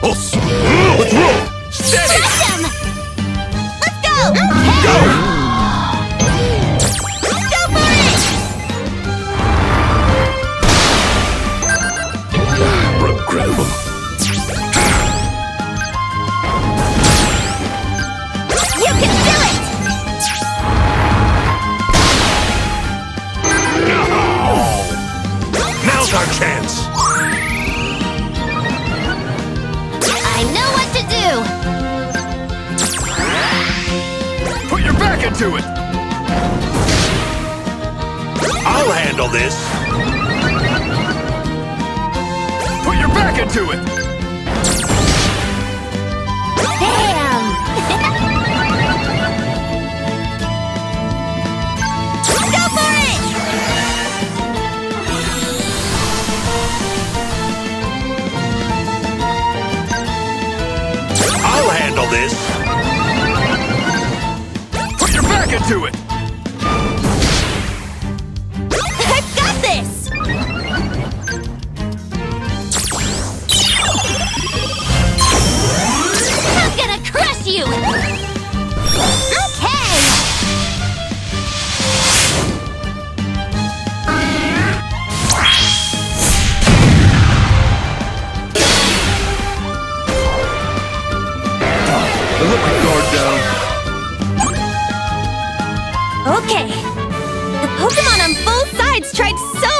Let's roll! Steady! Crush him! Let's go! Okay. Go! Go for it! Regrettable. You can do it! Now's our chance! I know what to do! Put your back into it! I'll handle this! Put your back into it! Bam! Go for it! I'll handle this! Put your back into it! I've got this! I'm gonna crush you! Okay! I let my guard down. Okay. The Pokemon on both sides tried so